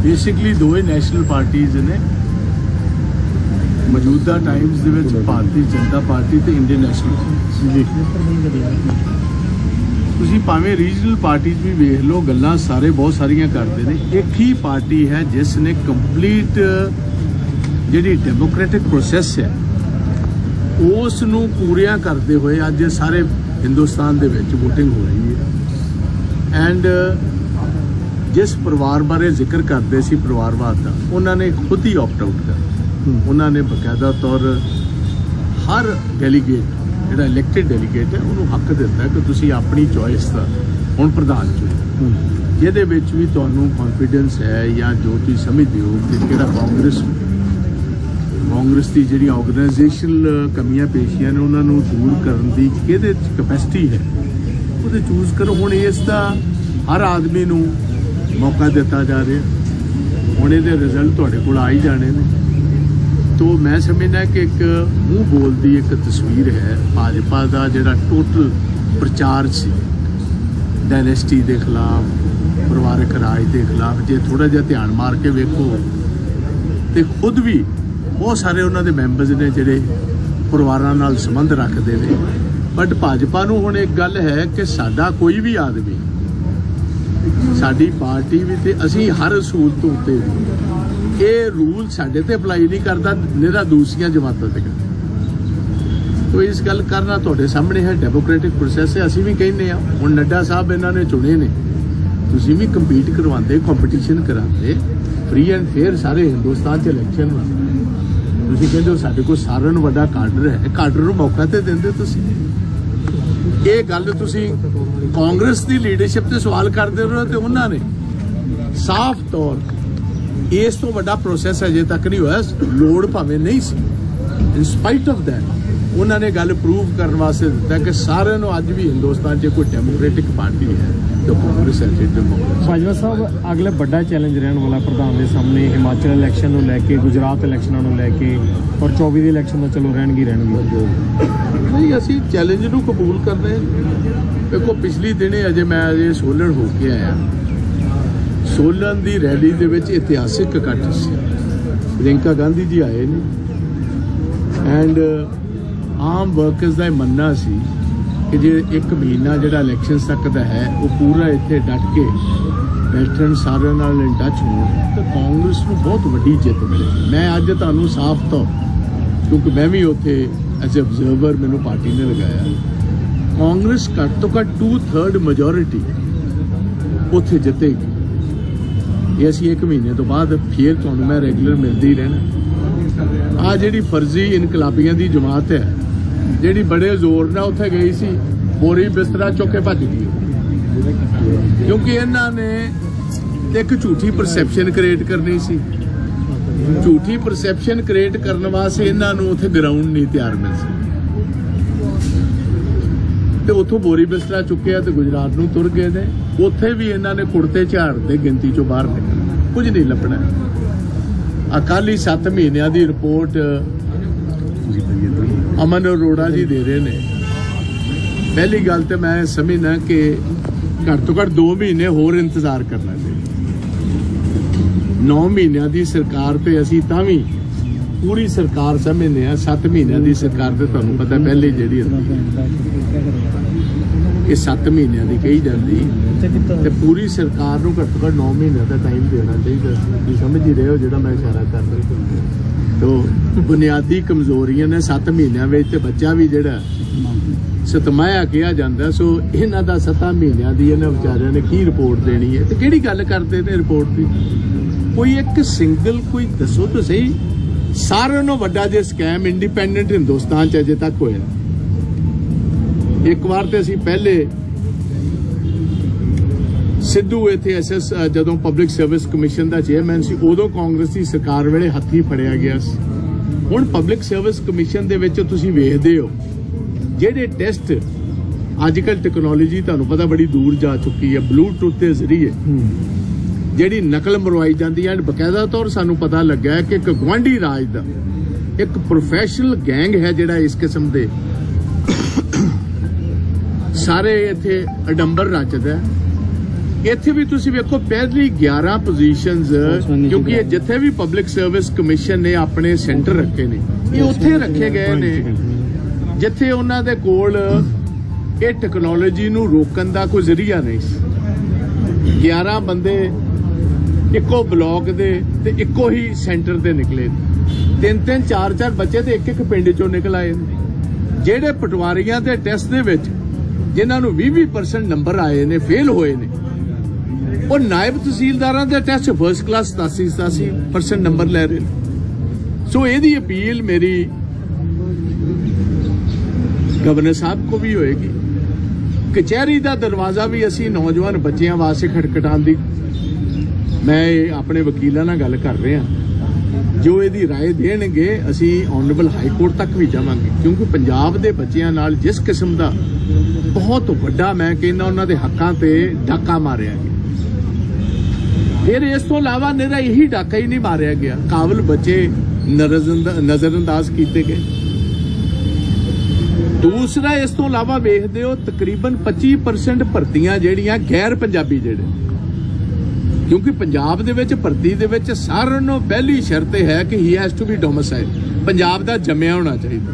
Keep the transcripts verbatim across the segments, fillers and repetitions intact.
Basically दो ही national parties ने मौजूदा times they which Bharatiya Janata party ते इंडियन नैशनल। तुसीं भावें रीजनल पार्टीज़ भी वेख लो, गल्लां सारे बहुत सारियां करते हैं। एक ही पार्टी है जिसने कंप्लीट जिहड़ी डेमोक्रेटिक प्रोसैस है उस नूं पूरियां करते हुए अज सारे हिंदुस्तान दे विच वोटिंग हो रही है। एंड जिस परिवार बारे जिक्र करते सी परिवारवाद का, उन्होंने खुद ही ऑप्ट आउट कर, उन्होंने बकायदा तौर हर डेलीगेट जिहड़ा इलैक्टेड डेलीगेट है उन्होंने हक दिता है कि तुसीं अपनी चॉइस का हुण प्रधान चुनो, जिहदे विच भी तुहानूं कॉन्फिडेंस है या जो तुसीं समझदे हो कि किहड़ा कांग्रेस कांग्रेस की जिहड़ी ऑर्गेनाइजेशनल कमियां पेशियां ने उन्होंने दूर करने की किहदे कैपेसिटी है वो चूज करो। हुण इसका हर आदमी नूं मौका दिता जा रहा, हुण इहदे रिजल्ट तुहाडे कोल आ ही जाने ने। तो मैं समझना कि एक मूँह बोलती एक तस्वीर है भाजपा का जिहड़ा टोटल प्रचार सी डायनेस्टी के खिलाफ, परिवारक राज के खिलाफ। जे थोड़ा जिहा ध्यान मार के वेखो तो खुद भी बहुत सारे उन्होंने मैंबर्स ने जिहड़े परिवारां नाल संबंध रखते हैं। बट भाजपा नूं हुण एक गल है कि साडा कोई भी आदमी, साडी पार्टी भी ते असीं हर सहूलत उत्ते ये रूल साडे ते अप्लाई नहीं करता, निरा दूसरियां जमातां ते करदा। तो इस गल करना तुहाडे सामने है, डेमोक्रेटिक प्रोसैस है। असीं भी कहने आ, हुण नड्डा साहब इन्हां ने चुने ने, तुसीं भी कंपीट करवांदे, कंपीटीशन करांदे, फ्री एंड फेयर सारे हिंदुस्तान च इलैक्शन होंदे। तुसीं कहंदे हो साडे कोल सारिਆਂ नालों वड्डा काडर है, काडर नूं मौका ते दिंदे तुसीं। ये गल तुसीं कांग्रेस की लीडरशिप से सवाल करते रहो तो उन्होंने साफ तौर इस तो बड़ा प्रोसैस अजे तक नहीं होया, लोड़ भावें नहीं सी, इन स्पाइट ऑफ दैट उन्होंने गल प्रूव करने वास्ते दिता कि सारे नूं अज भी हिंदुस्तान च कोई डेमोक्रेटिक पार्टी है तो कांग्रेस है। बाजवा साहब अगला बड़ा चैलेंज रहने वाला प्रधान के सामने हिमाचल इलैक्शन को लैके, गुजरात इलैक्शनों को लैके और चौबीस की इलैक्शन तो चलो रहनगी रहनगी नहीं, असी चैलेंज नूं कबूल करते। देखो पिछली दिने अजे मैं अजे सोलन हो के आया, सोलन की रैली दे विच इतिहासिक इकट्ठ सी, प्रियंका गांधी जी आए ने एंड आम वर्कर्स का मनना सी कि जे एक महीना जिहड़ा इलैक्शनस तक का है वो पूरा इत्थे डट के बैठन, सारे नाल इन टच हो तो कांग्रेस नूं बहुत वड्डी जित मिले। मैं अज तुहानूं साफ तौर, क्योंकि मैं भी उत्थे एज ए ऑबजर्वर मैनूं पार्टी ने लगाया, कांग्रेस घट तो घट टू थर्ड मेजोरिटी उत्थे जितेगी। ये असीं एक महीने तो बाद फिर तुहानूं मैं रेगुलर मिलती ही रहना। आ जिहड़ी फर्जी इनकलाबियां दी जमात है जिहड़ी बड़े जोर नाल उत्थे गई सी, बोरी बिस्तरा चुक के भज गई, क्योंकि इन्हां ने एक झूठी परसैप्शन क्रिएट करनी सी। झूठी परसैप्शन क्रिएट करने वास्ते इन्हां नूं उत्थे ग्राउंड नहीं तैयार मिल सी, तो उतों बोरी बिस्तरा चुकया तो गुजरात नूं तुर गए ने। उत्थे भी इन्हां ने कुड़ते झाड़ दे गिनती चों बाहर निकलना, कुछ नहीं लभना। अकाली सत्त महीनों की रिपोर्ट अमन अरोड़ा जी दे रहे हैं। पहली गल तो मैं समझना कि घट तो घट दो महीने होर इंतजार करना चाहिए। नौ महीनों की सरकार तो असी तावी पूरी सरकार समझने हैं, सत्त महीनों की सरकार तो तुहानूं पता पहले जी ये सत्त महीनों की कही जाती, तो पूरी सरकार नूं घट तो घट नौ महीनों का टाइम देना चाहिए। तुसीं समझ ही रहे हो जिहड़ा मैं इशारा कर रहा। तो बुनियादी कमजोरियां ने सत्त महीनों में तो बच्चा भी जिहड़ा सतमाया किया जाता। सो इन्हां दा सत्तां महीनों की इन्हां विचारियां ने की रिपोर्ट देनी है, तो किहड़ी गल करते ने रिपोर्ट की? कोई एक सिंगल कोई दसो तो सही, सारे नालों वड्डा जे स्कैम इंडिपेंडेंट हिंदुस्तान च अजे तक होया। एक बार तो असीं पहले सिद्धू इत्थे एस एस जदों पब्लिक सर्विस कमिशन का चेयरमैन सी, उदों कांग्रेस की सरकार वेले हत्थी फड़िया गया सी। हुण पब्लिक सर्विस कमिशन दे विच तुसीं वेखदे हो जिहड़े टेस्ट अजकल टैक्नोलॉजी तुहानूं पता बड़ी दूर जा चुकी है, ब्लूटूथ के जरिए जिहड़ी नकल मरवाई जाती है। बकायदा तौर सानूं पता लग्गा है कि एक गुआंढी राज का एक प्रोफैशनल गैंग है जिहड़ा इस किस्म के सारे इत्थे अडंबर रचदा है। ਇੱਥੇ ਵੀ ਤੁਸੀਂ ਵੇਖੋ ਪਹਿਲੀ ਗਿਆਰਾਂ ਪੋਜੀਸ਼ਨਸ, ਕਿਉਂਕਿ ਇਹ ਜਿੱਥੇ ਵੀ ਪਬਲਿਕ ਸਰਵਿਸ ਕਮਿਸ਼ਨ ਨੇ ਆਪਣੇ ਸੈਂਟਰ ਰੱਖੇ ਨੇ, ਇਹ ਉੱਥੇ ਰੱਖੇ ਗਏ ਨੇ ਜਿੱਥੇ ਉਹਨਾਂ ਦੇ ਕੋਲ ਇਹ ਟੈਕਨੋਲੋਜੀ ਨੂੰ ਰੋਕਣ ਦਾ ਕੋਈ ਜ਼ਰੀਆ ਨਹੀਂ ਸੀ। ਗਿਆਰਾਂ ਬੰਦੇ ਇੱਕੋ ਬਲਾਕ ਦੇ ਤੇ ਇੱਕੋ ਹੀ ਸੈਂਟਰ ਤੇ ਨਿਕਲੇ, ਤਿੰਨ ਤਿੰਨ ਚਾਰ ਚਾਰ ਬੱਚੇ ਤੇ ਇੱਕ ਇੱਕ ਪਿੰਡ ਚੋਂ ਨਿਕਲ ਆਏ ਨੇ। ਜਿਹੜੇ ਪਟਵਾਰੀਆਂ ਦੇ ਟੈਸਟ ਦੇ ਵਿੱਚ ਜਿਨ੍ਹਾਂ ਨੂੰ ਵੀਹ ਵੀਹ ਪਰਸੈਂਟ ਨੰਬਰ ਆਏ ਨੇ, ਫੇਲ ਹੋਏ ਨੇ, ਉਹ ਨਾਇਬ ਤਹਿਸੀਲਦਾਰਾਂ ਦੇ ਟੈਸਟ ਫਰਸਟ ਕਲਾਸ ਸਤਾਸੀ ਸਤਾਸੀ ਪਰਸੈਂਟ ਨੰਬਰ ਲੈ ਰਹੇ ਨੇ। ਸੋ ਇਹਦੀ ਅਪੀਲ ਮੇਰੀ ਗਵਰਨਰ ਸਾਹਿਬ ਕੋ ਵੀ ਹੋਏਗੀ। ਕਚਹਿਰੀ ਦਾ ਦਰਵਾਜ਼ਾ ਵੀ ਅਸੀਂ ਨੌਜਵਾਨ ਬੱਚਿਆਂ ਵਾਸਤੇ ਖਟਖਟਾਉਣ ਦੀ ਮੈਂ ਆਪਣੇ ਵਕੀਲਾਂ ਨਾਲ ਗੱਲ ਕਰ ਰਿਹਾ, ਜੋ ਇਹਦੀ ਰਾਏ ਦੇਣਗੇ ਅਸੀਂ ਆਨਰੇਬਲ ਹਾਈ ਕੋਰਟ ਤੱਕ ਵੀ ਜਾਵਾਂਗੇ, ਕਿਉਂਕਿ ਪੰਜਾਬ ਦੇ ਬੱਚਿਆਂ ਨਾਲ ਜਿਸ ਕਿਸਮ ਦਾ ਬਹੁਤ ਵੱਡਾ ਮੈਂ ਕਹਿੰਦਾ ਉਹਨਾਂ ਦੇ ਹੱਕਾਂ ਤੇ ਡਾਕਾ ਮਾਰਿਆ ਗਿਆ। ਫਿਰ ਇਸ ਤੋਂ ਇਲਾਵਾ ਨਿਰਾ ਇਹੀ ਡਾਕਾ ਹੀ ਨਹੀਂ ਮਾਰਿਆ ਗਿਆ, ਕਾਬਲ ਬੱਚੇ ਨਜ਼ਰਅੰਦਾਜ਼ ਕੀਤੇ ਗਏ। ਦੂਸਰਾ ਇਸ ਤੋਂ ਇਲਾਵਾ ਵੇਖਦੇ ਹੋ ਤਕਰੀਬਨ ਪੱਚੀ ਪਰਸੈਂਟ ਭਰਤੀਆਂ ਜਿਹੜੀਆਂ ਗੈਰ ਪੰਜਾਬੀ ਜਿਹੜੇ, ਕਿਉਂਕਿ ਪੰਜਾਬ ਦੇ ਵਿੱਚ ਭਰਤੀ ਦੇ ਵਿੱਚ ਸਾਰਿਆਂ ਨੂੰ ਪਹਿਲੀ ਸ਼ਰਤ ਹੈ ਕਿ he has to be domicile, Punjab ਦਾ ਜੰਮਿਆ ਹੋਣਾ ਚਾਹੀਦਾ।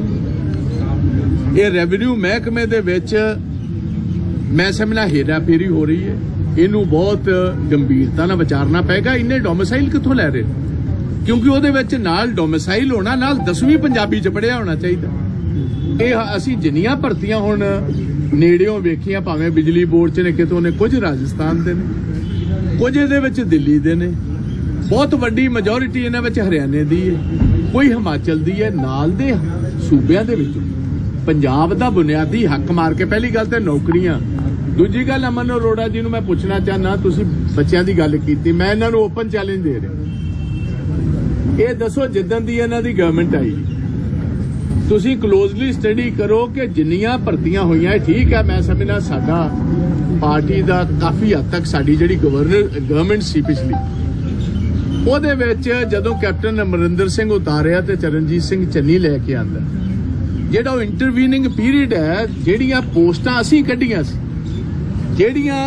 ਇਹ ਰੈਵਨਿਊ ਮਹਿਕਮੇ ਦੇ ਵਿੱਚ ਮੈਂ ਸਮਝਦਾ ਹੇਰਾ ਫੇਰੀ ਹੋ ਰਹੀ ਹੈ, ਇਹਨੂੰ ਬਹੁਤ ਗੰਭੀਰਤਾ ਨਾਲ ਵਿਚਾਰਨਾ ਪਏਗਾ। ਇਹਨੇ ਡੋਮਿਸਾਈਲ ਕਿੱਥੋਂ ਲੈ ਰਹੇ, ਕਿਉਂਕਿ ਉਹਦੇ ਵਿੱਚ ਨਾਲ ਡੋਮਿਸਾਈਲ ਹੋਣਾ ਨਾਲ ਦਸਵੀਂ ਪੰਜਾਬੀ ਚ ਪੜ੍ਹਿਆ ਹੋਣਾ ਚਾਹੀਦਾ। ਇਹ ਅਸੀਂ ਜਿੰਨੀਆਂ ਭਰਤੀਆਂ ਹੁਣ ਨੇੜਿਓਂ ਵੇਖੀਆਂ, ਭਾਵੇਂ ਬਿਜਲੀ ਬੋਰਡ ਚ ਨੇ ਕਿਤੋਂ ਨੇ, ਕੁਝ ਰਾਜਸਥਾਨ ਦੇ ਨੇ, ਕੁਝ ਇਹਦੇ ਵਿੱਚ ਦਿੱਲੀ ਦੇ ਨੇ, ਬਹੁਤ ਵੱਡੀ ਮੈਜੋਰਿਟੀ ਇਹਨਾਂ ਵਿੱਚ ਹਰਿਆਣੇ ਦੀ ਹੈ, ਕੋਈ ਹਿਮਾਚਲ ਦੀ ਹੈ, ਨਾਲ ਦੇ ਸੂਬਿਆਂ ਦੇ ਵਿੱਚ। ਪੰਜਾਬ ਦਾ ਬੁਨਿਆਦੀ ਹੱਕ ਮਾਰ ਕੇ, ਪਹਿਲੀ ਗੱਲ ਤੇ ਨੌਕਰੀਆਂ, ਦੂਜੀ ਗੱਲ ਅਮਨ ਅਰੋੜਾ ਜੀ ਨੂੰ ਮੈਂ ਪੁੱਛਣਾ ਚਾਹਨਾ, ਤੁਸੀਂ ਬੱਚਿਆਂ ਦੀ ਗੱਲ ਕੀਤੀ, ਮੈਂ ਇਹਨਾਂ ਨੂੰ ਓਪਨ ਚੈਲੰਜ ਦੇ ਰਿਹਾ, ਇਹ ਦੱਸੋ ਜਿੱਦਣ ਦੀ ਇਹਨਾਂ ਦੀ ਗਵਰਨਮੈਂਟ ਆਈ ਤੁਸੀਂ ਕਲੋਜ਼ਲੀ ਸਟੱਡੀ ਕਰੋ ਕਿ ਜਿੰਨੀਆਂ ਭਰਤੀਆਂ ਹੋਈਆਂ, ਠੀਕ ਹੈ ਮੈਂ ਸਮਝਦਾ ਸਾਡਾ ਪਾਰਟੀ ਦਾ ਕਾਫੀ ਹੱਦ ਤੱਕ ਸਾਡੀ ਜਿਹੜੀ ਗਵਰਨਰ ਗਵਰਨਮੈਂਟ ਸੀ ਪਿਛਲੀ, ਉਹਦੇ ਵਿੱਚ ਜਦੋਂ ਕੈਪਟਨ ਅਮਰਿੰਦਰ ਸਿੰਘ ਉਤਾਰਿਆ ਤੇ ਚਰਨਜੀਤ ਸਿੰਘ ਚੰਨੀ ਲੈ ਕੇ ਆਂਦਾ, ਜਿਹੜਾ ਉਹ ਇੰਟਰਵੀਨਿੰਗ ਪੀਰੀਅਡ ਹੈ, ਜਿਹੜੀਆਂ ਪੋਸਟਾਂ ਅਸੀਂ ਕੱਢੀਆਂ ਸੀ, ਜਿਹੜੀਆਂ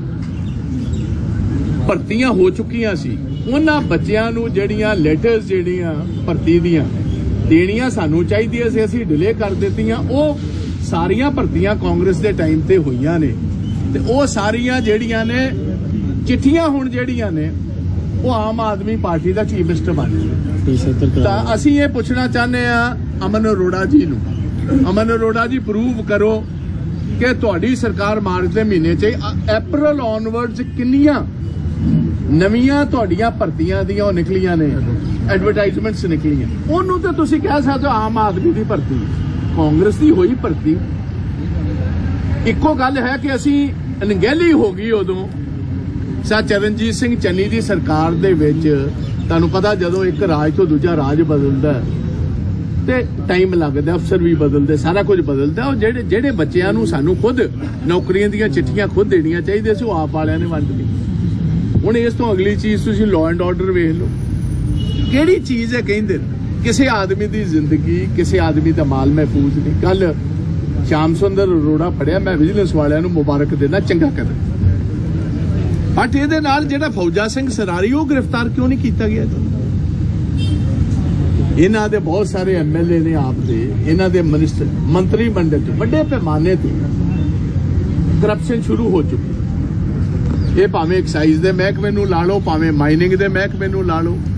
ਭਰਤੀਆਂ ਹੋ ਚੁੱਕੀਆਂ ਸੀ, ਉਹਨਾਂ ਬੱਚਿਆਂ ਨੂੰ ਜਿਹੜੀਆਂ ਲੈਟਰਸ ਜਿਹੜੀਆਂ ਭਰਤੀ ਦੀਆਂ ਦੇਣੀਆਂ ਸਾਨੂੰ ਚਾਹੀਦੀਆਂ ਸੀ, ਅਸੀਂ ਡਿਲੇ ਕਰ ਦਿੱਤੀਆਂ। ਉਹ ਸਾਰੀਆਂ ਭਰਤੀਆਂ ਕਾਂਗਰਸ ਦੇ ਟਾਈਮ ਤੇ ਹੋਈਆਂ ਨੇ, ਤੇ ਉਹ ਸਾਰੀਆਂ ਜਿਹੜੀਆਂ ਨੇ ਚਿੱਠੀਆਂ ਹੁਣ ਜਿਹੜੀਆਂ ਨੇ ਉਹ ਆਮ ਆਦਮੀ ਪਾਰਟੀ ਦਾ ਚੀਫ ਮਿਨਿਸਟਰ ਬਣ ਗਏ। ਤਾਂ ਅਸੀਂ ਇਹ ਪੁੱਛਣਾ ਚਾਹੁੰਦੇ ਆ ਅਮਨ ਅਰੋੜਾ ਜੀ ਨੂੰ, ਅਮਨ ਅਰੋੜਾ ਜੀ ਪ੍ਰੂਵ ਕਰੋ ਕਿ ਤੁਹਾਡੀ ਸਰਕਾਰ ਮਾਰਚ ਦੇ ਮਹੀਨੇ 'ਚ ਅਪ੍ਰੈਲ ਔਨਵਰਡਸ ਕਿੰਨੀਆਂ ਨਵੀਆਂ ਤੁਹਾਡੀਆਂ ਭਰਤੀਆਂ ਦੀਆਂ ਉਹ ਨਿਕਲੀਆਂ ਨੇ, ਐਡਵਰਟਾਈਜ਼ਮੈਂਟਸ ਨਿਕਲੀਆਂ, ਉਹਨੂੰ ਤਾਂ ਤੁਸੀਂ ਕਹਿ ਸਕਦੇ ਹੋ ਆਮ ਆਦਮੀ ਦੀ ਭਰਤੀ, ਕਾਂਗਰਸ ਦੀ ਹੋਈ ਭਰਤੀ। ਇੱਕੋ ਗੱਲ ਹੈ ਕਿ ਅਸੀਂ ਅਣਗਹਿਲੀ ਹੋ ਗਈ ਉਦੋਂ ਸਾ ਚਰਨਜੀਤ ਸਿੰਘ ਚੰਨੀ ਦੀ ਸਰਕਾਰ ਦੇ ਵਿੱਚ। ਤੁਹਾਨੂੰ ਪਤਾ ਜਦੋਂ ਇੱਕ ਰਾਜ ਤੋਂ ਦੂਜਾ ਰਾਜ ਬਦਲਦਾ ਤੇ ਟਾਈਮ ਲੱਗਦਾ, ਅਫਸਰ ਵੀ ਬਦਲਦੇ, ਸਾਰਾ ਕੁਝ ਬਦਲਦਾ। ਉਹ ਜਿਹੜੇ ਜਿਹੜੇ ਬੱਚਿਆਂ ਨੂੰ ਸਾਨੂੰ ਖੁਦ ਨੌਕਰੀਆਂ ਦੀਆਂ ਚਿੱਠੀਆਂ ਖੁਦ ਦੇਣੀਆਂ ਚਾਹੀਦੀਆਂ ਸੀ, ਉਹ ਆਪ ਵਾਲਿਆਂ ਨੇ ਵੰਡ ਲਈ। ਹੁਣ ਇਸ ਤੋਂ ਅਗਲੀ ਚੀਜ਼ ਤੁਸੀਂ ਲਾਅ ਐਂਡ ਆਰਡਰ ਵੇਖ ਲਓ, ਕਿਹੜੀ ਚੀਜ਼ ਹੈ ਕਹਿੰਦੇ ਕਿਸੇ ਆਦਮੀ ਦੀ ਜ਼ਿੰਦਗੀ, ਕਿਸੇ ਆਦਮੀ ਦਾ ਮਾਲ ਮਹਿਫੂਜ਼ ਨਹੀਂ। ਕੱਲ ਸ਼ਾਮ ਸੁੰਦਰ ਅਰੋੜਾ ਫੜਿਆ, ਮੈਂ ਵਿਜੀਲੈਂਸ ਵਾਲਿਆਂ ਨੂੰ ਮੁਬਾਰਕ ਦੇਣਾ, ਚੰਗਾ ਕਰ। ਬਟ ਇਹਦੇ ਨਾਲ ਜਿਹੜਾ ਫੌਜਾ ਸਿੰਘ ਸਰਾਰੀ ਉਹ ਗ੍ਰਿਫਤਾਰ ਕਿਉਂ ਨਹੀਂ ਕੀਤਾ ਗਿਆ? ਇਹਨਾਂ ਦੇ ਬਹੁਤ ਸਾਰੇ ਐਮਐਲਏ ਨੇ ਆਪ ਦੇ, ਇਹਨਾਂ ਦੇ ਮਿਨਿਸਟਰ ਮੰਤਰੀ ਮੰਡਲ ਚ ਵੱਡੇ ਪੈਮਾਨੇ ਤੇ ਕਰਪਸ਼ਨ ਸ਼ੁਰੂ ਹੋ ਚੁੱਕੀ। ਇਹ ਭਾਵੇਂ ਐਕਸਾਈਜ਼ ਦੇ ਮਹਿਕਮੇ ਨੂੰ ਲਾ ਲਓ, ਭਾਵੇਂ ਮਾਈਨਿੰਗ ਦੇ ਮਹਿਕਮੇ ਨੂੰ ਲਾ ਲਓ,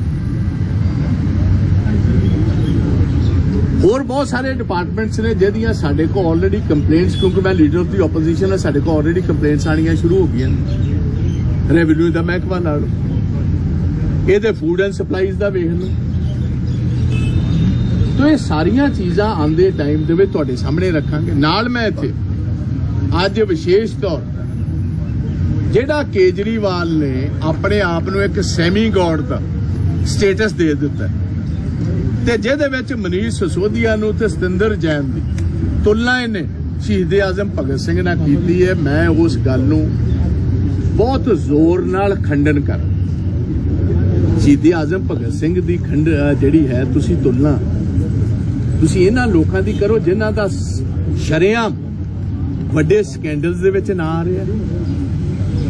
ਹੋਰ ਬਹੁਤ ਸਾਰੇ ਡਿਪਾਰਟਮੈਂਟਸ ਨੇ ਜਿਹਦੀਆਂ ਸਾਡੇ ਕੋਲ ਆਲਰੇਡੀ ਕੰਪਲੇਂਟਸ, ਕਿਉਂਕਿ ਮੈਂ ਲੀਡਰ ਆਫ ਦੀ ਆਪੋਜੀਸ਼ਨ ਹੈ, ਸਾਡੇ ਕੋਲ ਆਲਰੇਡੀ ਕੰਪਲੇਂਟਸ ਆਣੀਆਂ ਸ਼ੁਰੂ ਹੋ ਗਈਆਂ। ਰੈਵਨਿਊ ਦਾ ਮਹਿਕਮਾ ਲਾ ਲਓ, ਇਹਦੇ ਫੂਡ ਐਂਡ ਸਪਲਾਈਜ਼ ਦਾ ਵੇਖ ਲਓ। ਤੋ ਇਹ ਸਾਰੀਆਂ ਚੀਜ਼ਾਂ ਆਉਂਦੇ ਟਾਈਮ ਦੇ ਵਿੱਚ ਤੁਹਾਡੇ ਸਾਹਮਣੇ ਰੱਖਾਂਗੇ। ਨਾਲ ਮੈਂ ਇੱਥੇ ਅੱਜ ਵਿਸ਼ੇਸ਼ ਤੌਰ ਜਿਹੜਾ ਕੇਜਰੀਵਾਲ ਨੇ ਆਪਣੇ ਆਪ ਨੂੰ ਇੱਕ ਸੈਮੀ ਗੋਡ ਦਾ ਸਟੇਟਸ ਦੇ ਦਿੱਤਾ ਤੇ ਜਿਹਦੇ ਵਿੱਚ ਮਨੀਸ਼ ਸਿਸੋਦੀਆ ਨੂੰ ਤੇ ਸਤਿੰਦਰ ਜੈਨ ਦੀ ਤੁਲਨਾ ਇਹਨੇ ਸ਼ਹੀਦ ਆਜ਼ਮ ਭਗਤ ਸਿੰਘ ਨਾਲ ਕੀਤੀ ਹੈ, ਮੈਂ ਉਸ ਗੱਲ ਨੂੰ ਬਹੁਤ ਜ਼ੋਰ ਨਾਲ ਖੰਡਨ ਕਰ। ਸ਼ਹੀਦ ਆਜ਼ਮ ਭਗਤ ਸਿੰਘ ਦੀ ਖੰਡ ਜਿਹੜੀ ਹੈ ਤੁਸੀਂ ਤੁਲਨਾ ਤੁਸੀਂ ਇਹਨਾਂ ਲੋਕਾਂ ਦੀ ਕਰੋ ਜਿਨ੍ਹਾਂ ਦਾ ਸ਼ਰੇਆਮ ਵੱਡੇ ਸਕੈਂਡਲਸ ਦੇ ਵਿੱਚ ਨਾ ਆ ਰਿਹਾ।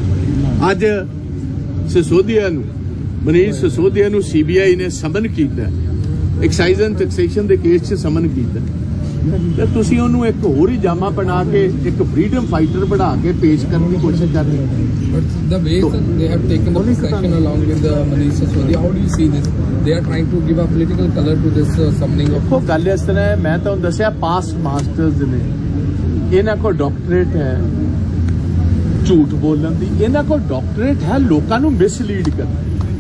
ਅੱਜ ਸਿਸੋਦੀਆ ਨੂੰ ਮਨੀਸ਼ ਸਿਸੋਦੀਆ ਨੂੰ ਸੀਬੀਆਈ ਨੇ ਸਮਨ ਕੀਤਾ, ਐਕਸਾਈਜ਼ ਐਂਡ ਟੈਕਸੇਸ਼ਨ ਦੇ ਕੇਸ 'ਚ ਸਮਨ ਕੀਤਾ, ਤੇ ਤੁਸੀਂ ਉਹਨੂੰ ਇੱਕ ਹੋਰ ਹੀ ਜਾਮਾ ਬਣਾ ਕੇ ਇੱਕ ਫਰੀडम फाइटर ਬਣਾ ਕੇ ਪੇਸ਼ ਕਰਨ ਦੀ ਕੋਸ਼ਿਸ਼ ਕਰ ਰਹੇ ਹੋ। But the way they have taken the procession along with the Manish Sisodia, how do you see this? They are trying to give a political color to this uh, summoning of. ਉਹ ਗੱਲ ਇਸ ਤਰ੍ਹਾਂ ਹੈ, ਮੈਂ ਤੁਹਾਨੂੰ ਦੱਸਿਆ past masters ਨੇ, ਇਹਨਾਂ ਕੋਲ ਡਾਕਟਰੇਟ ਹੈ ਝੂਠ ਬੋਲਣ ਦੀ, ਇਹਨਾਂ ਕੋਲ ਡਾਕਟਰੇਟ ਹੈ ਲੋਕਾਂ ਨੂੰ ਮਿਸਲੀਡ ਕਰਨ।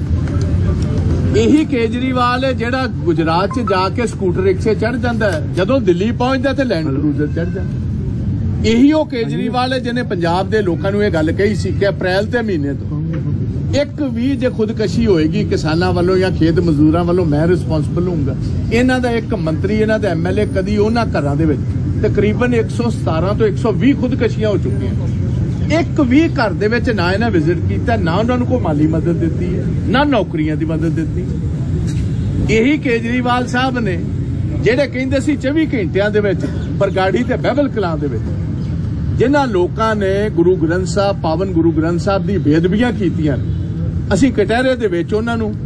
ਇਹੀ ਕੇਜਰੀਵਾਲ ਹੈ ਜਿਹੜਾ ਗੁਜਰਾਤ 'ਚ ਜਾ ਕੇ ਸਕੂਟਰ ਰਿਕਸ਼ੇ ਚੜ੍ਹ ਜਾਂਦਾ ਹੈ, ਜਦੋਂ ਦਿੱਲੀ ਪਹੁੰਚਦਾ ਤੇ ਲੈਂਡ ਕਰੂਜ਼ਰ ਚੜ੍ਹ ਜਾਂਦਾ। ਇਹੀ ਉਹ ਕੇਜਰੀਵਾਲ ਹੈ ਜਿਹਨੇ ਪੰਜਾਬ ਦੇ ਲੋਕਾਂ ਨੂੰ ਇਹ ਗੱਲ ਕਹੀ ਸੀ ਕਿ ਅਪ੍ਰੈਲ ਦੇ ਮਹੀਨੇ ਤੋਂ ਇੱਕ ਵੀ ਜੇ ਖੁਦਕਸ਼ੀ ਹੋਏਗੀ ਕਿਸਾਨਾਂ ਵੱਲੋਂ ਜਾਂ ਖੇਤ ਮਜ਼ਦੂਰਾਂ ਵੱਲੋਂ ਮੈਂ ਰਿਸਪੌਂਸਿਬਲ ਹੋਊਂਗਾ। ਇਹਨਾਂ ਦਾ ਇੱਕ ਮੰਤਰੀ, ਇਹਨਾਂ ਦਾ ਐਮ ਐਲ ਏ ਕਦੀ ਉਹਨਾਂ ਘਰਾਂ ਦੇ ਵਿੱਚ ਤਕਰੀਬਨ ਇੱਕ ਸੌ ਸਤਾਰਾਂ ਤੋਂ ਇੱਕ ਸੌ ਵੀਹ ਖੁਦਕਸ਼ੀਆਂ ਹੋ ਚੁੱਕੀਆਂ। ਇੱਕ ਵੀ ਘਰ ਦੇ ਵਿੱਚ ਨਾ ਇਹਨਾਂ ਵਿਜ਼ਿਟ ਕੀਤਾ, ਨਾ ਉਹਨਾਂ ਨੂੰ ਕੋਈ ਮਾਲੀ ਮਦਦ ਦਿੱਤੀ ਹੈ, ਨਾ ਨੌਕਰੀਆਂ ਦੀ ਮਦਦ ਦਿੱਤੀ। ਇਹੀ ਕੇਜਰੀਵਾਲ ਸਾਹਿਬ ਨੇ ਜਿਹੜੇ ਕਹਿੰਦੇ ਸੀ ਚੌਵੀ ਘੰਟਿਆਂ ਦੇ ਵਿੱਚ ਬਰਗਾੜੀ ਤੇ ਬਹਿਬਲ ਕਲਾਂ ਦੇ ਵਿੱਚ ਜਿਨ੍ਹਾਂ ਲੋਕਾਂ ਨੇ ਗੁਰੂ ਗ੍ਰੰਥ ਸਾਹਿਬ, ਪਾਵਨ ਗੁਰੂ ਗ੍ਰੰਥ ਸਾਹਿਬ ਦੀ ਬੇਅਦਬੀਆਂ ਕੀਤੀਆਂ, ਅਸੀਂ ਕਟਹਿਰੇ ਦੇ ਵਿੱਚ ਉਹਨਾਂ ਨੂੰ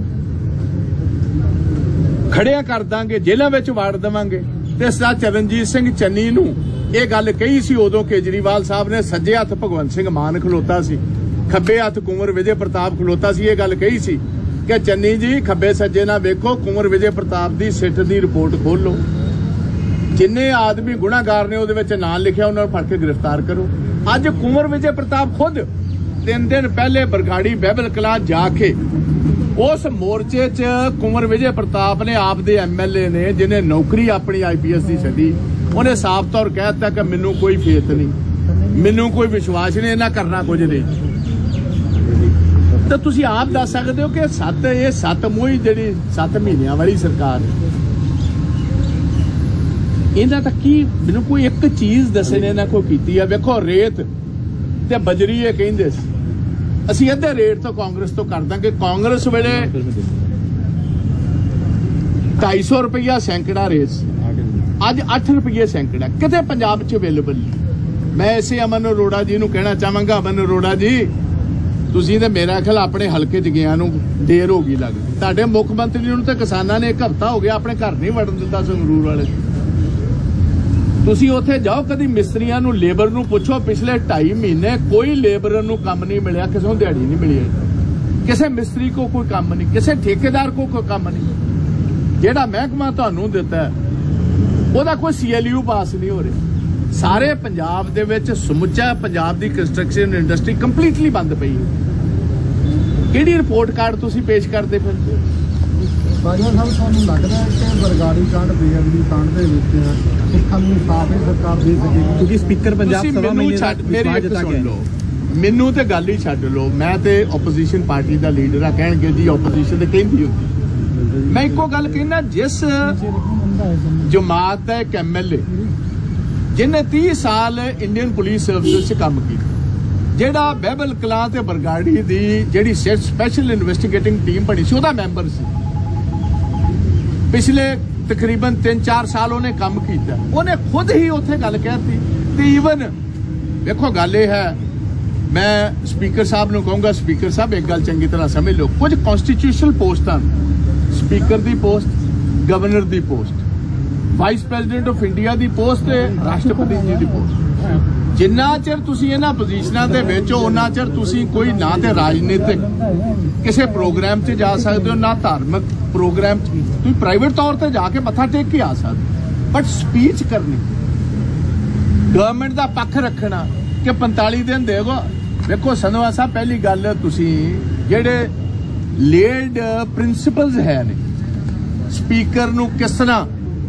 ਖੜਿਆ ਕਰ ਦਾਂਗੇ, ਜੇਲ੍ਹਾਂ ਵਿੱਚ ਵਾੜ ਦੇਵਾਂਗੇ। ਤੇ ਸਰ ਚਰਨਜੀਤ ਸਿੰਘ ਚੰਨੀ ਨੂੰ ਇਹ ਗੱਲ ਕਹੀ ਸੀ ਉਦੋਂ ਕੇਜਰੀਵਾਲ ਸਾਹਿਬ ਨੇ, ਸੱਜੇ ਹੱਥ ਭਗਵੰਤ ਸਿੰਘ ਮਾਨ ਖਲੋਤਾ ਸੀ, ਖੱਬੇ ਹੱਥ ਕੁੰਵਰ ਵਿਜੇ ਪ੍ਰਤਾਪ ਖਲੋਤਾ ਸੀ। ਇਹ ਗੱਲ ਕਹੀ ਸੀ ਕਿ ਚੰਨੀ ਜੀ ਖੱਬੇ ਸੱਜੇ ਨਾ ਵੇਖੋ, ਕੁੰਵਰ ਵਿਜੇ ਪ੍ਰਤਾਪ ਦੀ ਸਿੱਟ ਦੀ ਰਿਪੋਰਟ ਖੋਲੋ, ਜਿੰਨੇ ਆਦਮੀ ਗੁਨਾਹਗਾਰ ਨੇ ਉਹਦੇ ਵਿੱਚ ਨਾਂ ਲਿਖਿਆ ਉਹਨਾਂ ਨੂੰ ਫੜ ਕੇ ਗ੍ਰਿਫਤਾਰ ਕਰੋ। ਅੱਜ ਕੁੰਵਰ ਵਿਜੇ ਪ੍ਰਤਾਪ ਖੁਦ ਤਿੰਨ ਦਿਨ ਪਹਿਲੇ ਬਰਗਾੜੀ ਬਹਿਬਲ ਕਲਾਂ ਜਾ ਕੇ ਉਸ ਮੋਰਚੇ 'ਚ ਕੁੰਵਰ ਵਿਜੇ ਪ੍ਰਤਾਪ ਨੇ ਆਪ ਦੇ ਐਮ ਐਲ ਏ ਨੇ ਜਿਹਨੇ ਨੌਕਰੀ ਆਪਣੀ ਆਈ ਪੀ ਐਸ ਦੀ ਛੱਡੀ, ਉਹਨੇ ਸਾਫ਼ ਤੌਰ ਕਹਿ ਦਿੱਤਾ ਕਿ ਮੈਨੂੰ ਕੋਈ ਫੇਥ ਨਹੀਂ, ਮੈਨੂੰ ਕੋਈ ਵਿਸ਼ਵਾਸ ਨਹੀਂ, ਇਹਨਾਂ ਕਰਨਾ ਕੁਝ ਨਹੀਂ। ਤਾਂ ਤੁਸੀਂ ਆਪ ਦੱਸ ਸਕਦੇ ਹੋ ਕਿ ਸੱਤ ਇਹ ਸੱਤ ਮੂੰਹੀ ਜਿਹੜੀ ਸੱਤ ਮਹੀਨਿਆਂ ਵਾਲੀ ਸਰਕਾਰ ਇਹਨਾਂ ਤਾਂ ਕੀ ਮੈਨੂੰ ਕੋਈ ਇੱਕ ਚੀਜ਼ ਦੱਸੇ ਨੇ ਇਹਨਾਂ ਕੋਈ ਕੀਤੀ ਆ। ਵੇਖੋ ਰੇਤ ਤੇ ਬਜਰੀ ਇਹ ਕਹਿੰਦੇ ਸੀ ਅਸੀਂ ਅੱਧੇ ਰੇਟ ਤੋਂ ਕਾਂਗਰਸ ਤੋਂ ਕਰ ਦਾਂਗੇ। ਕਾਂਗਰਸ ਵੇਲੇ ਢਾਈ ਸੌ ਰੁਪਇਆ ਸੈਂਕੜਾ ਰੇਟ ਸੀ, ਅੱਜ ਅੱਠ ਰੁਪਏ ਸੈਂਕੜਾ ਕਿਤੇ ਪੰਜਾਬ 'ਚ ਅਵੇਲੇਬਲ ਨਹੀਂ। ਮੈਂ ਇਸੇ ਅਮਨ ਅਰੋੜਾ ਜੀ ਨੂੰ ਕਹਿਣਾ ਚਾਹਾਂਗਾ, ਅਮਨ ਅਰੋੜਾ ਜੀ ਤੁਸੀਂ ਤੇ ਮੇਰਾ ਖਿਆਲ ਆਪਣੇ ਹਲਕੇ 'ਚ ਗਿਆ ਨੂੰ ਦੇਰ ਹੋ ਗਈ ਲੱਗਦੀ, ਤੁਹਾਡੇ ਮੁੱਖ ਮੰਤਰੀ ਨੂੰ ਤੇ ਕਿਸਾਨਾਂ ਨੇ ਇੱਕ ਹਫ਼ਤਾ ਹੋ ਗਿਆ ਆਪਣੇ ਘਰ ਨਹੀਂ ਵੜਨ ਦਿੱਤਾ ਸੰਗਰੂਰ ਵਾਲੇ। ਤੁਸੀਂ ਉੱਥੇ ਜਾਓ, ਕਦੀ ਮਿਸਤਰੀਆਂ ਨੂੰ ਲੇਬਰ ਨੂੰ ਪੁੱਛੋ, ਪਿਛਲੇ ਢਾਈ ਮਹੀਨੇ ਕੋਈ ਲੇਬਰ ਨੂੰ ਕੰਮ ਨਹੀਂ ਮਿਲਿਆ, ਕਿਸੇ ਨੂੰ ਦਿਹਾੜੀ ਨਹੀਂ ਮਿਲੀ, ਕਿਸੇ ਮਿਸਤਰੀ ਕੋ ਕੋਈ ਕੰਮ ਨਹੀਂ, ਕਿਸੇ ਠੇਕੇਦਾਰ ਕੋ ਕੋਈ ਕੰਮ ਨਹੀਂ। ਜਿਹੜਾ ਮਹਿਕਮਾ ਤੁਹਾਨੂੰ ਦਿੱਤਾ ਉਹਦਾ ਕੋਈ ਸੀ ਐਲ ਯੂ ਪਾਸ ਨਹੀਂ ਹੋ ਰਿਹਾ। ਸਾਰੇ ਪੰਜਾਬ ਦੇ ਵਿੱਚ ਸਮੁੱਚਾ ਪੰਜਾਬ ਦੀ ਕੰਸਟਰਕਸ਼ਨ ਇੰਡਸਟਰੀ ਕੰਪਲੀਟਲੀ ਬੰਦ ਪਈ ਹੈ। ਕਿਹੜੀ ਰਿਪੋਰਟ ਕਾਰਡ ਤੁਸੀਂ ਪੇਸ਼ ਕਰਦੇ ਫਿਰਦੇ ਹੋ? ਬਾਜਵਾ ਸਾਹਿਬ ਤੁਹਾਨੂੰ ਲੱਗਦਾ ਹੈ ਕਿ ਬਰਗਾੜੀ ਕਾਂਡ ਬੇਅਦਬੀ ਕਾਂਡ ਦੇ ਵਿੱਚ ਸਿੱਖਾਂ ਨੂੰ ਸਾਫ਼ ਹੀ ਸਰਕਾਰ ਦੇ ਸਕੇਗੀ? ਕਿਉਂਕਿ ਸਪੀਕਰ ਪੰਜਾਬ ਸਭਾ ਮੈਨੂੰ ਛੱਡ ਮੇਰੀ ਇੱਕ ਸੁਣ ਲਓ, ਮੈਨੂੰ ਤੇ ਗੱਲ ਹੀ ਛੱਡ ਲਓ, ਮੈਂ ਤੇ ਆਪੋਜੀਸ਼ਨ ਪਾਰਟੀ ਦਾ ਲੀਡਰ ਆ, ਕਹਿਣਗੇ ਜੀ ਆਪੋਜੀਸ਼ਨ ਤੇ ਕਹਿੰਦੀ ਹੁੰਦੀ। ਮੈਂ ਇੱਕੋ ਗੱਲ ਕਹਿਣਾ, ਜਿਸ ਜਮਾਤ ਦਾ ਇੱਕ ਐਮ ਐਲ ਏ ਜਿਹਨੇ ਤੀਹ ਸਾਲ ਇੰਡੀਅਨ ਪੁਲਿਸ ਸਰਵਿਸ 'ਚ ਕੰਮ ਕੀਤਾ, ਜਿਹੜਾ ਬਹਿਬਲ ਕਲਾਂ ਤੇ ਬਰਗਾੜੀ ਦੀ ਜਿਹੜੀ ਸਪੈਸ਼ਲ ਇਨਵੈਸਟੀਗੇਟਿੰਗ ਟੀਮ ਬਣੀ ਸੀ ਉਹਦਾ ਮੈਂਬਰ ਸੀ, ਪਿਛਲੇ ਤਕਰੀਬਨ ਤਿੰਨ ਚਾਰ ਸਾਲ ਉਹਨੇ ਕੰਮ ਕੀਤਾ, ਉਹਨੇ ਖੁਦ ਹੀ ਉੱਥੇ ਗੱਲ ਕਹਿਤੀ। ਤੇ ਈਵਨ ਵੇਖੋ ਗੱਲ ਇਹ ਹੈ, ਮੈਂ ਸਪੀਕਰ ਸਾਹਿਬ ਨੂੰ ਕਹੂੰਗਾ, ਸਪੀਕਰ ਸਾਹਿਬ ਇੱਕ ਗੱਲ ਚੰਗੀ ਤਰ੍ਹਾਂ ਸਮਝ ਲਓ, ਕੁਝ ਕਨਸਟੀਟਿਊਸ਼ਨਲ ਪੋਸਟਾਂ, ਸਪੀਕਰ ਦੀ ਪੋਸਟ, ਗਵਰਨਰ ਦੀ post, vice president of India ਦੀ ਪੋਸਟ ਤੇ ਰਾਸ਼ਟਰਪਤੀ ਜੀ ਦੀ ਪੋਸਟ, ਜਿੰਨਾ ਚਿਰ ਤੁਸੀਂ ਇਹਨਾਂ ਪੋਜੀਸ਼ਨਾਂ ਦੇ ਵਿੱਚ ਹੋ ਉਹਨਾਂ ਚਿਰ ਤੁਸੀਂ ਕੋਈ ਨਾ ਤੇ ਰਾਜਨੀਤਿਕ ਕਿਸੇ ਪ੍ਰੋਗਰਾਮ 'ਚ ਜਾ ਸਕਦੇ ਹੋ, ਨਾ ਧਾਰਮਿਕ ਪ੍ਰੋਗਰਾਮ 'ਚ, ਤੁਸੀਂ ਪ੍ਰਾਈਵੇਟ ਤੌਰ ਤੇ ਜਾ ਕੇ ਮੱਥਾ ਟੇਕ ਕੇ ਆ ਸਕਦੇ, ਬਟ ਸਪੀਚ ਕਰਨੀ, ਗਵਰਨਮੈਂਟ ਦਾ ਪੱਖ ਰੱਖਣਾ ਕਿ ਪੰਤਾਲੀ ਦਿਨ ਦੇਗੋ। ਵੇਖੋ ਸੰਧਵਾ ਸਾਹਿਬ, ਪਹਿਲੀ ਗੱਲ ਤੁਸੀਂ ਜਿਹੜੇ ਲੇਡ ਪ੍ਰਿੰਸੀਪਲਸ ਹੈ ਨੇ, ਸਪੀਕਰ ਨੂੰ ਕਿਸ ਤਰ੍ਹਾਂ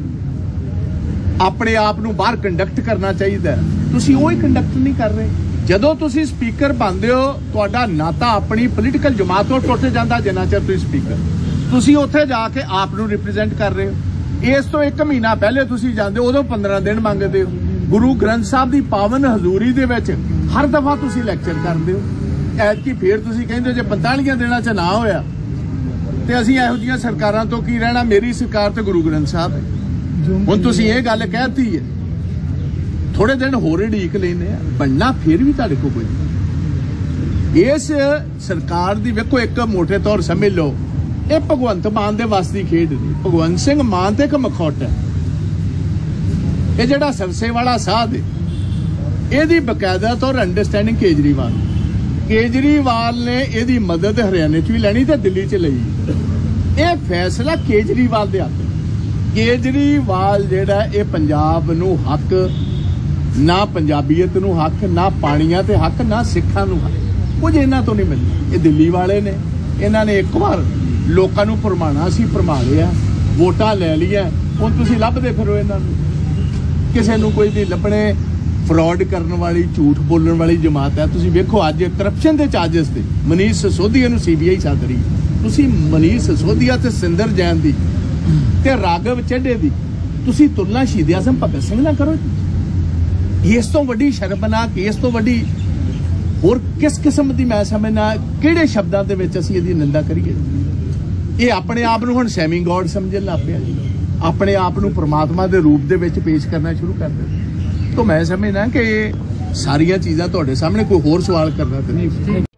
ਆਪਣੇ ਆਪ ਨੂੰ ਬਾਹਰ ਕੰਡਕਟ ਕਰਨਾ ਚਾਹੀਦਾ, ਤੁਸੀਂ ਉਹ ਹੀ ਕੰਡਕਟ ਨਹੀਂ ਕਰ ਰਹੇ। ਜਦੋਂ ਤੁਸੀਂ ਸਪੀਕਰ ਬਣਦੇ ਹੋ ਤੁਹਾਡਾ ਨਾਤਾ ਆਪਣੀ ਪੋਲੀਟੀਕਲ ਜਮਾਤ ਤੋਂ ਟੁੱਟ ਜਾਂਦਾ, ਜਿੰਨਾ ਚਿਰ ਤੁਸੀਂ ਸਪੀਕਰ, ਤੁਸੀਂ ਉੱਥੇ ਜਾ ਕੇ ਆਪ ਨੂੰ ਰਿਪਰੈਜ਼ੈਂਟ ਕਰ ਰਹੇ ਹੋ। ਇਸ ਤੋਂ ਇੱਕ ਮਹੀਨਾ ਪਹਿਲੇ ਤੁਸੀਂ ਜਾਂਦੇ ਹੋ, ਉਦੋਂ ਪੰਦਰਾਂ ਦਿਨ ਮੰਗਦੇ ਹੋ। ਗੁਰੂ ਗ੍ਰੰਥ ਸਾਹਿਬ ਦੀ ਪਾਵਨ ਹਜ਼ੂਰੀ ਦੇ ਵਿੱਚ ਹਰ ਦਫਾ ਤੁਸੀਂ ਲੈਕਚਰ ਕਰਦੇ ਹੋ। ਐਤਕੀ ਫੇਰ ਤੁਸੀਂ ਕਹਿੰਦੇ ਜੇ ਪੰਤਾਲੀਆਂ ਦਿਨਾਂ 'ਚ ਨਾ ਹੋਇਆ ਤੇ ਅਸੀਂ ਇਹੋ ਜਿਹੀਆਂ ਸਰਕਾਰਾਂ ਤੋਂ ਕੀ ਰਹਿਣਾ, ਮੇਰੀ ਸਰਕਾਰ ਤੇ ਗੁਰੂ ਗ੍ਰੰਥ ਸਾਹਿਬ ਹੈ। ਹੁਣ ਤੁਸੀਂ ਇਹ ਗੱਲ ਕਹਿਤੀ ਹੈ, ਥੋੜੇ ਦਿਨ ਹੋਰ ਉਡੀਕ ਲੈਨੇ ਆ, ਬਣਨਾ ਫਿਰ ਵੀ ਤੁਹਾਡੇ ਕੋਲ ਕੋਈ। इस सरकार दी वेखो एक मोटे तौर समझ लो ये भगवंत मान दे वस दी खेड नहीं। भगवंत सिंह मान ते एक मखौट है। ये जिहड़ा सरसे वाला साध है ਇਹਦੀ ਬਕਾਇਦਾ ਤੌਰ ਅੰਡਰਸਟੈਂਡਿੰਗ ਕੇਜਰੀਵਾਲ ਕੇਜਰੀਵਾਲ ਨੇ ਇਹਦੀ ਮਦਦ ਹਰਿਆਣੇ 'ਚ ਵੀ ਲੈਣੀ ਤੇ ਦਿੱਲੀ 'ਚ ਲਈ। ਇਹ ਫੈਸਲਾ ਕੇਜਰੀਵਾਲ ਦੇ ਹੱਥ। ਕੇਜਰੀਵਾਲ ਜਿਹੜਾ ਇਹ ਪੰਜਾਬ ਨੂੰ ਹੱਕ ਨਾ ਪੰਜਾਬੀਅਤ ਨੂੰ ਹੱਕ ਨਾ ਪਾਣੀਆਂ ਤੇ ਹੱਕ ਨਾ ਸਿੱਖਾਂ ਨੂੰ ਹੱਕ ਕੁਝ ਇਹਨਾਂ ਤੋਂ ਨਹੀਂ ਮਿਲਦਾ। ਇਹ ਦਿੱਲੀ ਵਾਲੇ ਨੇ ਇਹਨਾਂ ਨੇ ਇੱਕ ਵਾਰ ਲੋਕਾਂ ਨੂੰ ਭਰਮਾਣਾ ਸੀ ਭਰਮਾ ਲਿਆ ਵੋਟਾਂ ਲੈ ਲਈਆਂ ਹੁਣ ਤੁਸੀਂ ਲੱਭਦੇ ਫਿਰੋ ਇਹਨਾਂ ਨੂੰ। ਕਿਸੇ ਨੂੰ ਕੋਈ ਵੀ ਲੱਭਣੇ ਫਰਾਡ ਕਰਨ ਵਾਲੀ ਝੂਠ ਬੋਲਣ ਵਾਲੀ ਜਮਾਤ ਹੈ। ਤੁਸੀਂ ਵੇਖੋ ਅੱਜ ਕਰਪਸ਼ਨ ਦੇ ਚਾਰजेस ਤੇ ਮਨੀਸ਼ ਸਿਸੋਦੀਆ ਨੂੰ ਸੀਬੀਆਈ ਸੱਦ ਰਹੀ। ਤੁਸੀਂ ਮਨੀਸ਼ ਸਿਸੋਦੀਆ ਤੇ ਸਿੰਦਰ ਜੈਨ ਦੀ ਤੇ ਰਾਘਵ ਚੱਡੇ ਦੀ ਤੁਸੀਂ ਤੁਲਨਾ ਸ਼ਹੀਦ ਆਜ਼ਮ ਭਗਤ ਸਿੰਘ ਨਾਲ ਕਰੋ। ਇਸ ਤੋਂ ਵੱਡੀ ਸ਼ਰਮਨਾਕ ਇਸ ਤੋਂ ਵੱਡੀ ਹੋਰ ਕਿਸ ਕਿਸਮ ਦੀ ਮੈਂ ਸਮਝਣਾ ਕਿਹੜੇ ਸ਼ਬਦਾਂ ਦੇ ਵਿੱਚ ਅਸੀਂ ਇਹਦੀ ਨਿੰਦਾ ਕਰੀਏ। ਇਹ ਆਪਣੇ ਆਪ ਨੂੰ ਹੁਣ ਸੈਮੀ ਗੋਡ ਸਮਝਣ ਲੱਗ ਪਿਆ ਜੀ। ਆਪਣੇ ਆਪ ਨੂੰ ਪ੍ਰਮਾਤਮਾ ਦੇ ਰੂਪ ਦੇ ਵਿੱਚ ਪੇਸ਼ ਕਰਨਾ ਸ਼ੁਰੂ ਕਰ ਦਿੱਤਾ। तो मैं समझना कि सारिया चीज़ां तुहाडे सामने कोई होर सवाल करना तो नहीं।